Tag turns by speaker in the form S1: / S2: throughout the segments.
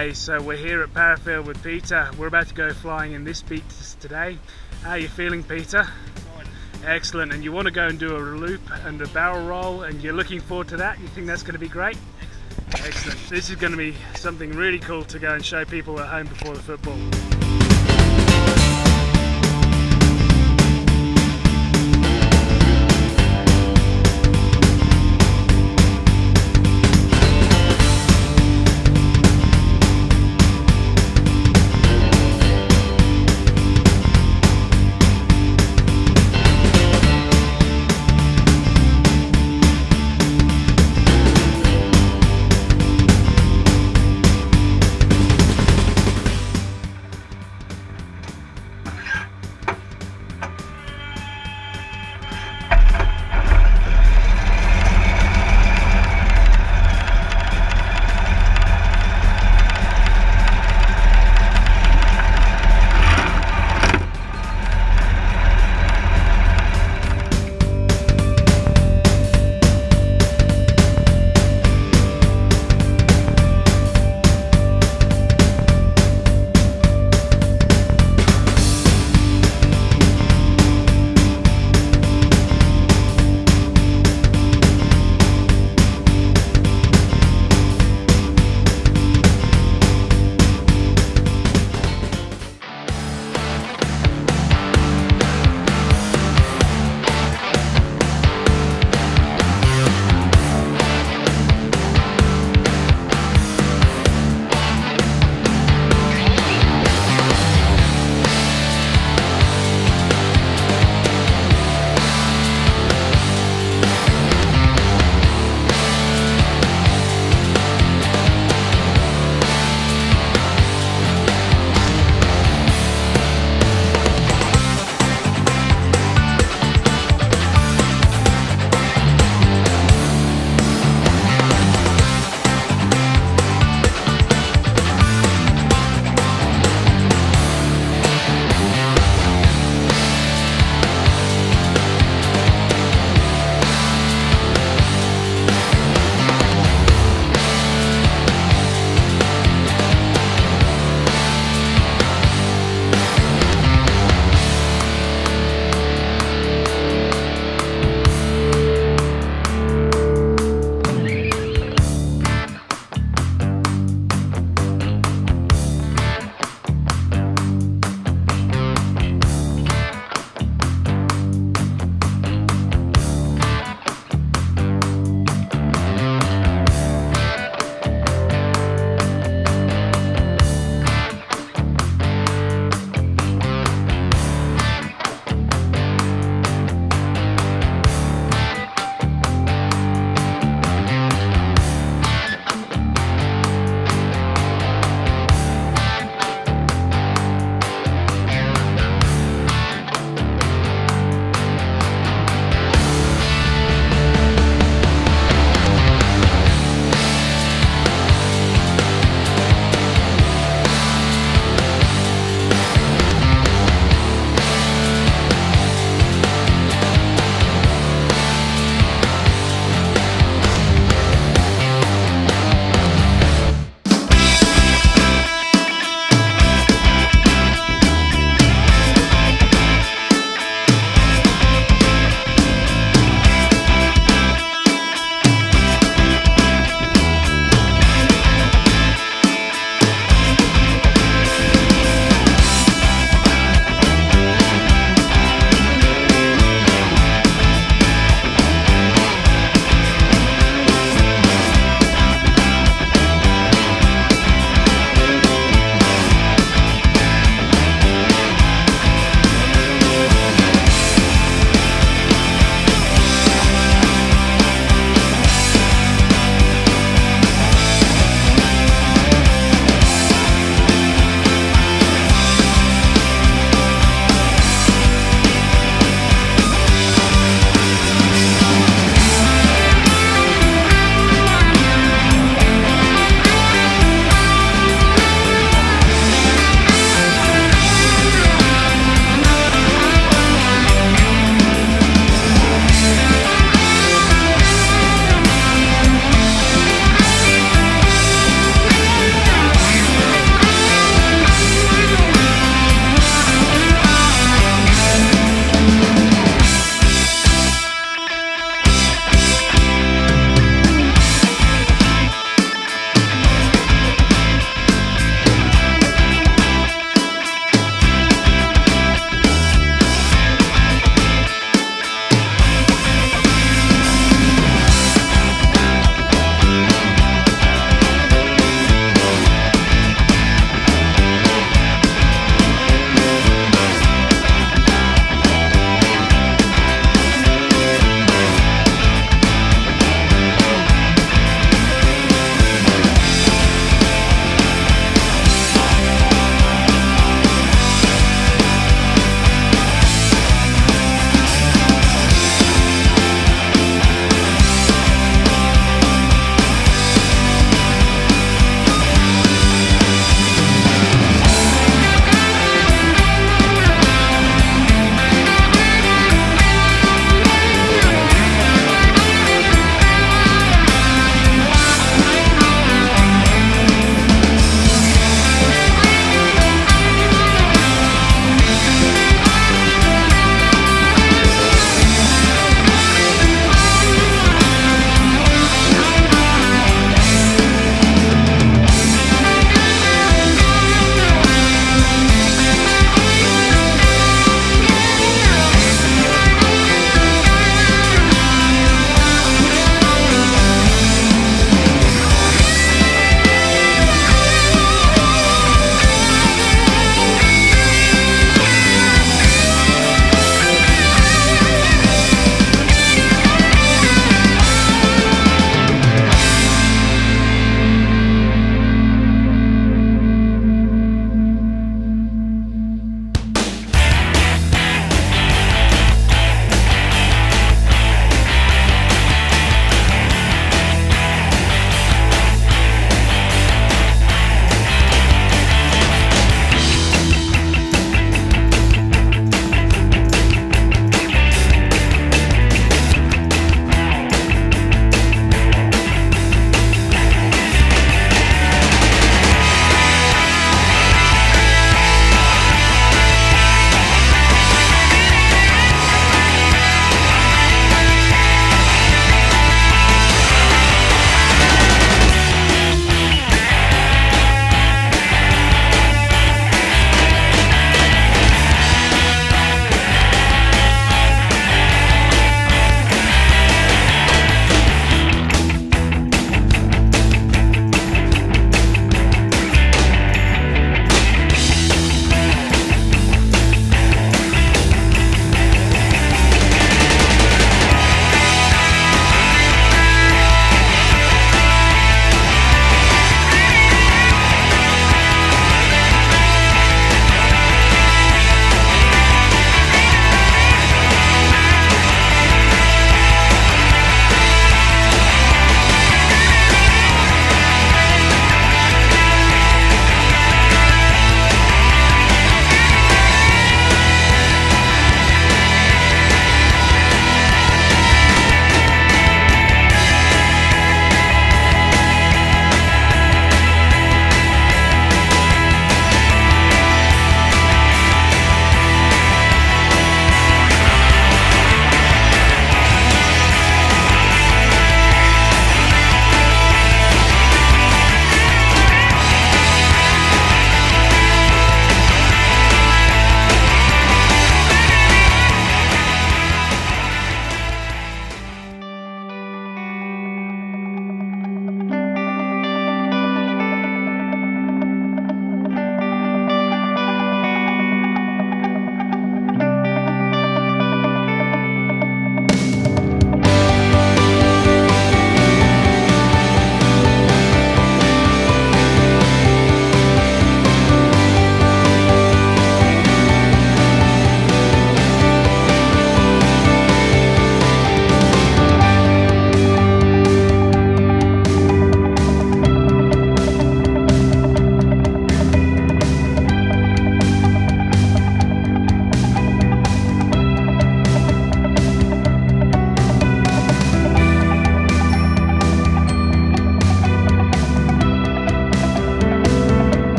S1: Hey, so we're here at Parafield with Peter. We're about to go flying in this Beast today. How are you feeling, Peter?
S2: Fine.
S1: Excellent. And you want to go and do a loop and a barrel roll, and you're looking forward to that? You think that's going to be great? Excellent. This is going to be something really cool to go and show people at home before the football.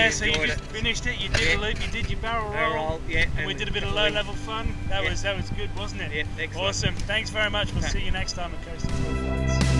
S1: Yeah, so you
S2: enjoyed
S1: just
S2: it.
S1: finished it, you did a loop, you did your barrel roll,
S2: Yeah,
S1: and we did a bit of low level fun. That was good, wasn't it?
S2: Yeah, excellent.
S1: Awesome. Thanks very much. We'll see you next time at Coastal Tour Flights.